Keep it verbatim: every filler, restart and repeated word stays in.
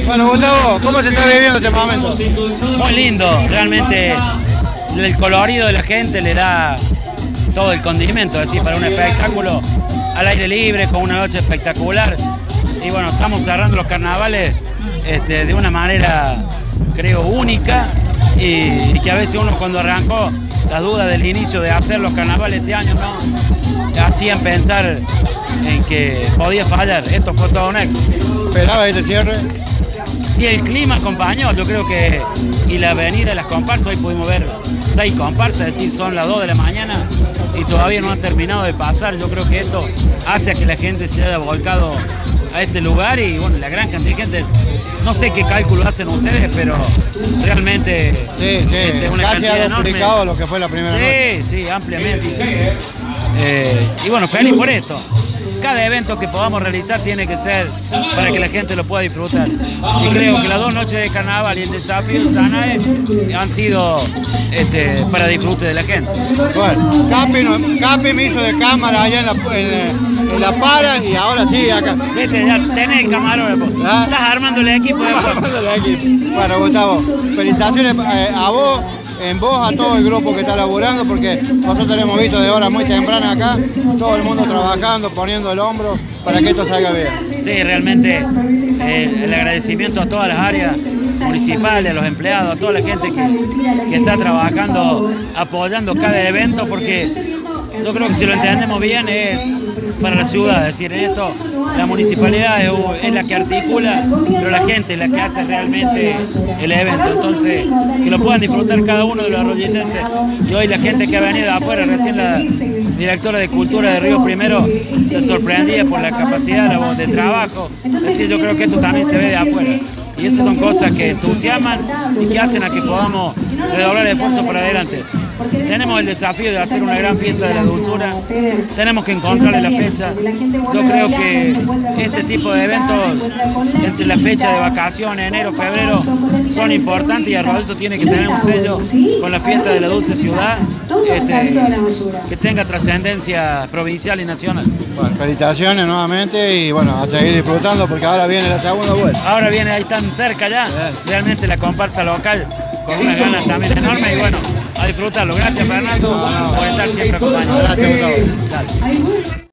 Bueno, Gustavo, ¿cómo se está viviendo este momento? Muy lindo, realmente el colorido de la gente le da todo el condimento, es decir, para un espectáculo al aire libre, con una noche espectacular. Y bueno, estamos cerrando los carnavales este, de una manera, creo, única, y, y que a veces uno cuando arrancó las dudas del inicio de hacer los carnavales este año, ¿no?, hacían pensar en que podía fallar. Esto fue todo un éxito. ¿Esperaba este cierre? Y el clima acompañó, yo creo que, y la avenida de las comparsas, hoy pudimos ver seis comparsas, es decir, son las dos de la mañana y todavía no han terminado de pasar. Yo creo que esto hace a que la gente se haya volcado a este lugar y bueno, la gran cantidad de gente, no sé qué cálculo hacen ustedes, pero realmente sí, sí, este, una casi cantidad ha enorme. duplicado lo que fue la primera noche. Sí, sí, ampliamente. Eh, y bueno, feliz por esto. Cada evento que podamos realizar tiene que ser para que la gente lo pueda disfrutar. Y creo que las dos noches de carnaval y el desafío de Sanae han sido este, para disfrute de la gente. Bueno, Capi, no, Capi me hizo de cámara allá en la, en, en la para y ahora sí acá. Viste, ya tenés el camarógrafo. ¿Ah? Estás armando el equipo de armando el equipo. Bueno, Gustavo, felicitaciones eh, a vos, en vos, a todo el grupo que está laburando, porque nosotros hemos visto de hora muy temprana acá, todo el mundo trabajando, poniendo el hombro para que esto salga bien. Sí, realmente eh, el agradecimiento a todas las áreas municipales, a los empleados, a toda la gente que, que está trabajando, apoyando cada evento, porque yo creo que si lo entendemos bien es para la ciudad, es decir, en esto la municipalidad es, es la que articula, pero la gente es la que hace realmente el evento. Entonces, que lo puedan disfrutar cada uno de los arroyitenses. Y hoy la gente que ha venido de afuera, recién la directora de Cultura de Río Primero se sorprendía por la capacidad de trabajo. Es decir, yo creo que esto también se ve de afuera. Y esas son cosas que entusiasman y que hacen a que podamos redoblar el esfuerzo para adelante. Tenemos el desafío de hacer una gran fiesta de la dulzura, tenemos que encontrarle la fecha. Yo creo que este tipo de eventos, entre la fecha de vacaciones, enero, febrero, son importantes y Arroyito tiene que tener un sello con la fiesta de la dulce ciudad este, que tenga trascendencia provincial y nacional. Bueno, felicitaciones nuevamente y bueno, a seguir disfrutando porque ahora viene la segunda vuelta. Ahora viene, ahí tan cerca ya, realmente la comparsa local con unas ganas también enormes y bueno, a disfrutarlo. Gracias, Fernando, por estar siempre acompañado. Gracias, Gustavo.